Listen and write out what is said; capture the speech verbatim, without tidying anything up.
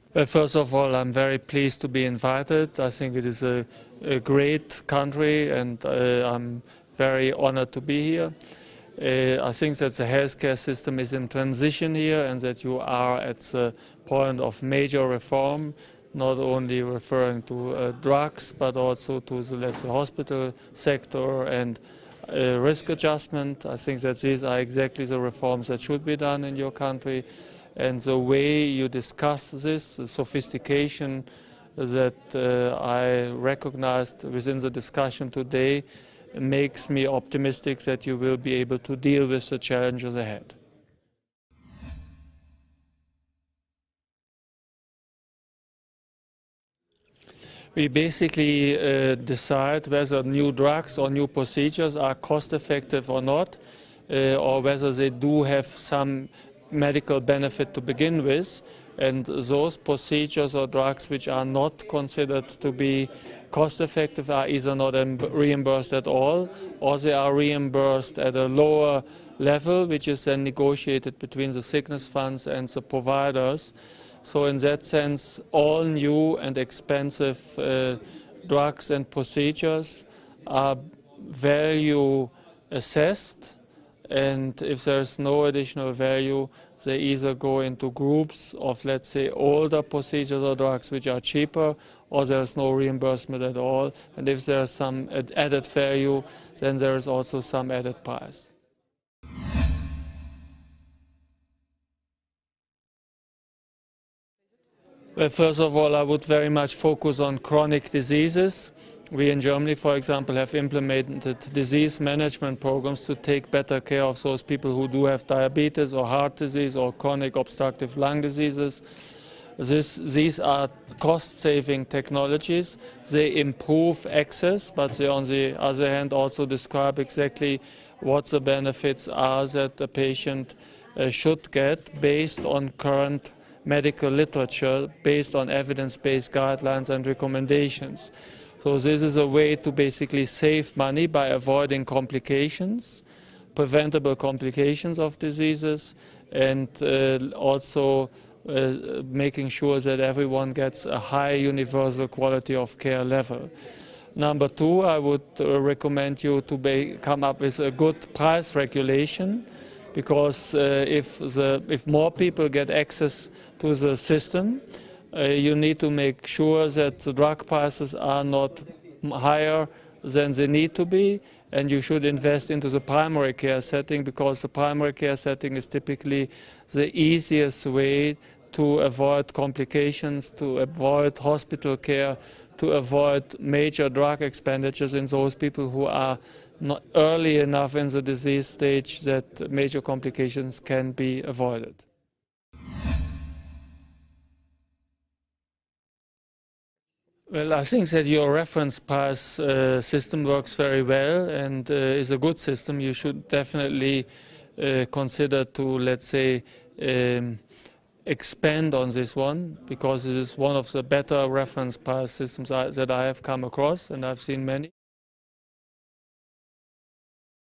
Well, first of all, I'm very pleased to be invited. I think it is a, a great country, and uh, I'm very honored to be here. Uh, I think that the healthcare system is in transition here, and that you are at the point of major reform, not only referring to uh, drugs, but also to the, let's say, hospital sector and uh, risk adjustment. I think that these are exactly the reforms that should be done in your country. And the way you discuss this, the sophistication that uh, I recognized within the discussion today, makes me optimistic that you will be able to deal with the challenges ahead. We basically uh, decide whether new drugs or new procedures are cost effective or not, uh, or whether they do have some medical benefit to begin with, and those procedures or drugs which are not considered to be cost effective are either not reimbursed at all, or they are reimbursed at a lower level, which is then negotiated between the sickness funds and the providers. So in that sense, all new and expensive uh, drugs and procedures are value assessed, and if there's no additional value, they either go into groups of, let's say, older procedures or drugs which are cheaper, or there's no reimbursement at all. And if there's some added value, then there is also some added price. Well, first of all, I would very much focus on chronic diseases. We in Germany, for example, have implemented disease management programs to take better care of those people who do have diabetes or heart disease or chronic obstructive lung diseases. This, these are cost-saving technologies. They improve access, but they, on the other hand, also describe exactly what the benefits are that the patient uh, should get based on current medical literature, based on evidence-based guidelines and recommendations. So this is a way to basically save money by avoiding complications, preventable complications of diseases, and uh, also uh, making sure that everyone gets a high universal quality of care level. Number two, I would uh, recommend you to be, come up with a good price regulation, because uh, if, the, if more people get access to the system, Uh, you need to make sure that the drug prices are not higher than they need to be, and you should invest into the primary care setting, because the primary care setting is typically the easiest way to avoid complications, to avoid hospital care, to avoid major drug expenditures in those people who are not early enough in the disease stage that major complications can be avoided. Well, I think that your reference price uh, system works very well and uh, is a good system. You should definitely uh, consider to, let's say, um, expand on this one, because it is one of the better reference price systems I, that I have come across, and I've seen many.